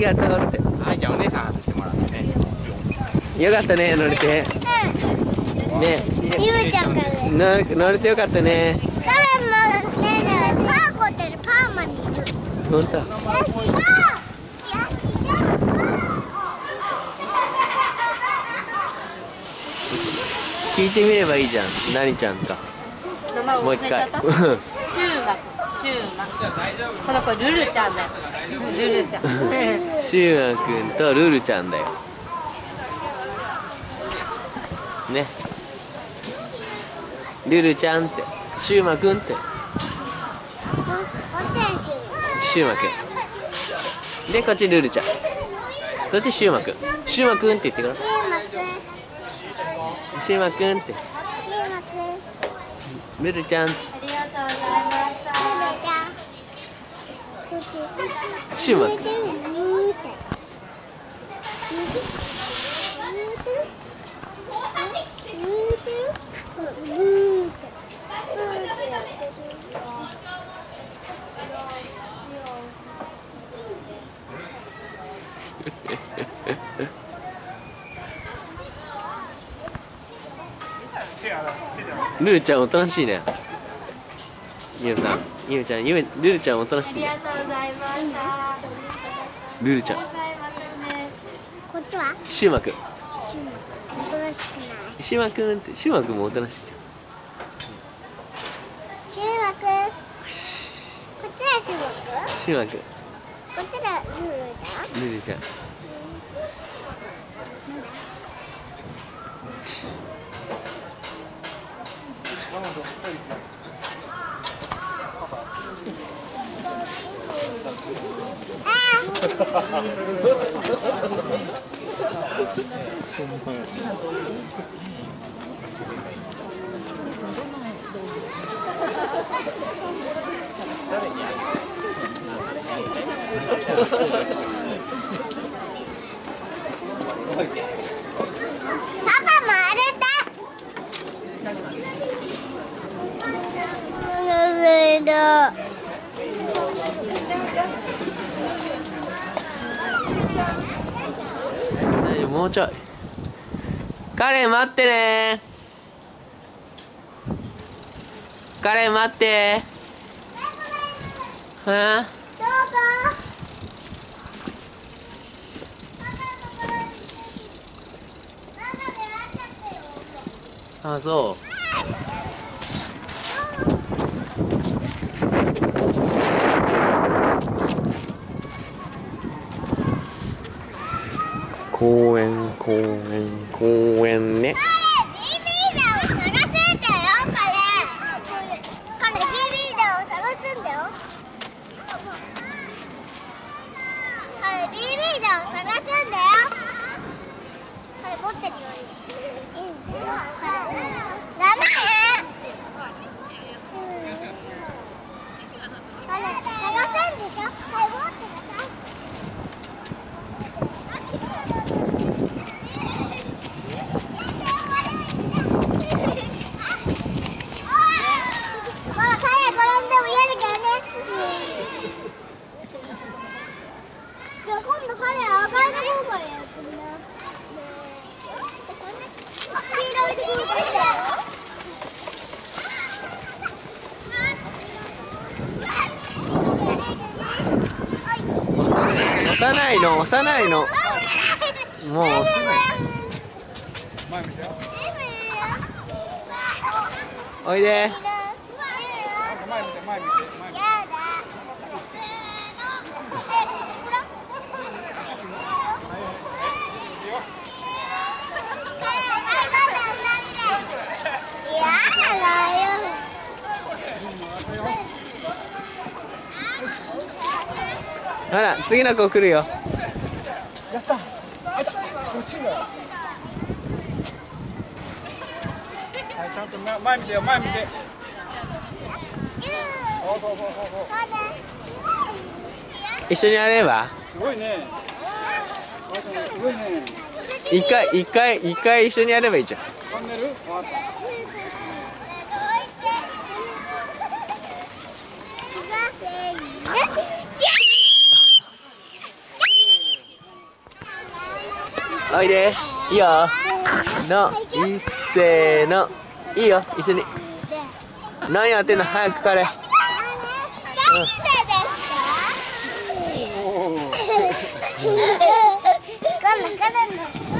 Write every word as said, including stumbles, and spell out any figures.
がとうって。 はい、じゃあお姉さん外してもらってね。 よかったね、乗れて。ね。 ゆうちゃんからね。 乗れてよかったね。 誰もねえねえ、パーコってるパーマにいる。 本当。聞いてみればいいじゃん、何ちゃんか。もう一回。シューマくん、シューマ。 この子ルルちゃんだよ。ルルちゃん。 シューマくんとルルちゃんだよ。ね。ルルちゃんって、シューマくんって。シューマくん。で、こっちルルちゃん。そっちシューマくん。シューマくんって言ってください。シューマくんって。ルルちゃん。 ありがとうございました。 シューマくん。ルルちゃんおとなしいね。ゆうさん、ゆうちゃん、ゆうルルちゃんおとなしいね。 ありがとうございました。 ルルちゃん。 こっちは？ シューマくん。 おとなしくない。 シューマくんって、シューマくんもおとなしいじシューマくん。こっちはシューマくん。 ゃん。シューマくん。 こっちがルルちゃん。 ルルちゃん。 パパもあれだ。 もうちょい。カレン待ってね。カレン待って。はあ。 どうぞ。 あ、そう。公園、公園、公園ね。押さないの、押さないの。もう押さない。おいで。ほら、次の子来るよ。 やった。あった。こっちが。はい、ちゃんと前見てよ、前見て。そうそうそうそう。 一緒にやれば。 すごいね。すごいね。 一回、一回、一回一緒にやればいいじゃん。 トンネル。わかった。 おいで。いいよ。の、いっせーの。いいよ、一緒に。何やってんの、早く彼。 なんでですか？今度からの。